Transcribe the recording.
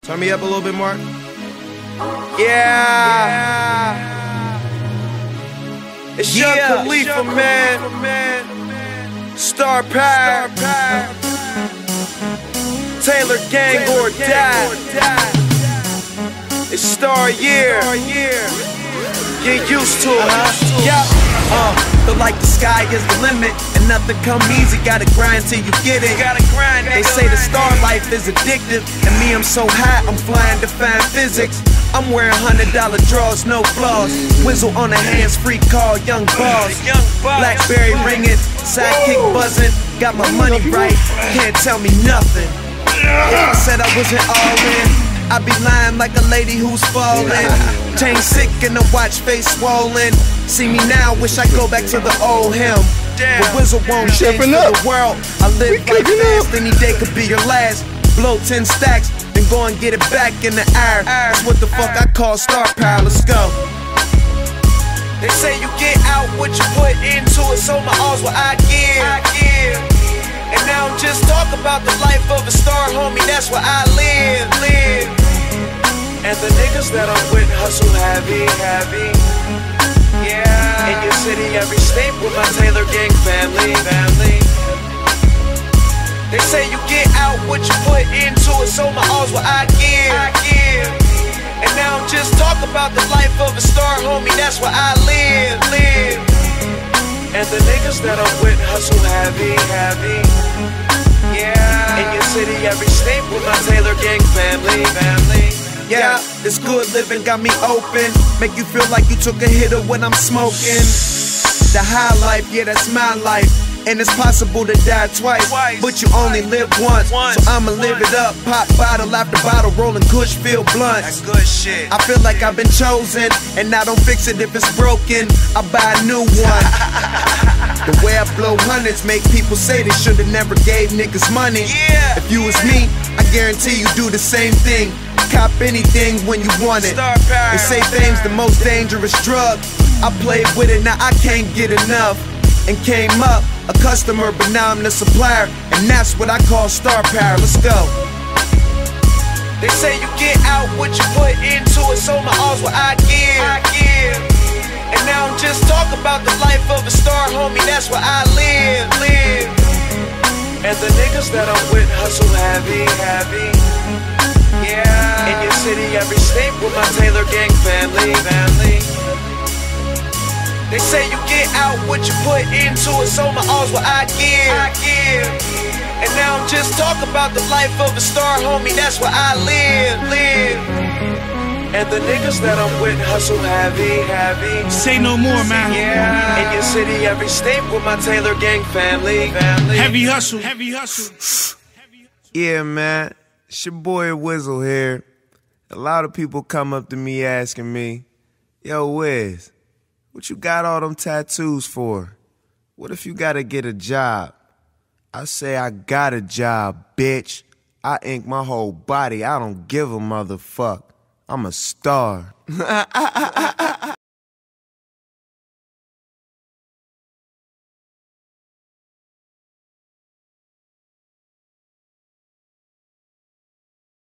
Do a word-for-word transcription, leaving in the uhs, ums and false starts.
Turn me up a little bit more. Yeah. yeah. It's Young yeah. Khalifa, man. man. Star Power. Taylor Gang Taylor or Die. It's Star Year. Get used to it. Uh-huh. Yeah. Uh, feel like the sky is the limit, and nothing come easy. Gotta grind till you get it. Gotta grind. They say the star life is addictive, and me, I'm so high, I'm flying defying physics. I'm wearing hundred dollar drawers, no flaws. Whizzle on the hands, free call, young boss. Blackberry ringing, sidekick buzzing. Got my money right, can't tell me nothing. If I said I wasn't all in, I'd be lying like a lady who's falling. Chain sick and the watch face swollen. See me now, wish I go back to the old him. But Whizzle won't change for the world. I live like fast, any day could be your last. Blow ten stacks, then go and get it back in the air. That's what the fuck I call star power, let's go. They say you get out what you put into it, so my all's what I give. I give. And now I'm just talk about the life of a star, homie, that's what I live, live. And the niggas that I'm with hustle heavy, heavy. Yeah. In your city, every state with my Taylor Gang family, family. They say you get out what you put into it, so my all's what I give. I give. And now I'm just talk about the life of a star, homie, that's what I live, live. And the niggas that I'm with hustle heavy, heavy. Yeah. In your city, every state with my Taylor Gang family, family. Yeah, this good living got me open. Make you feel like you took a hit of when I'm smoking. The high life, yeah, that's my life. And it's possible to die twice, but you only live once. So I'ma live it up, pop bottle after bottle, rolling kush, feel blunts. That's good shit. I feel like I've been chosen, and I don't fix it if it's broken. I buy a new one. The way I blow hundreds make people say they should've never gave niggas money. Yeah. If you was me, I guarantee you do the same thing. Cop anything when you want it. They say fame's the most dangerous drug. I played with it, now I can't get enough. And came up a customer, but now I'm the supplier, and that's what I call star power. Let's go. They say you get out what you put into it, so my all's what I give. I give. And now I'm just talk about the life of a star, homie, that's what I live, live. And the niggas that I'm with hustle heavy, heavy. Yeah. In your city, every state with my Taylor Gang family, family. They say you get out what you put into it, so my all's what I give. I give. And now I'm just talk about the life of a star, homie, that's what I live, live. And the niggas that I'm with hustle heavy, heavy. Say no more, man. Yeah. In your city, every state with my Taylor Gang family, family. Heavy hustle, heavy hustle. Yeah, man. It's your boy Whizzle here. A lot of people come up to me asking me, yo, Wiz, what you got all them tattoos for? What if you gotta get a job? I say I got a job, bitch. I ink my whole body. I don't give a motherfuck. I'm a star.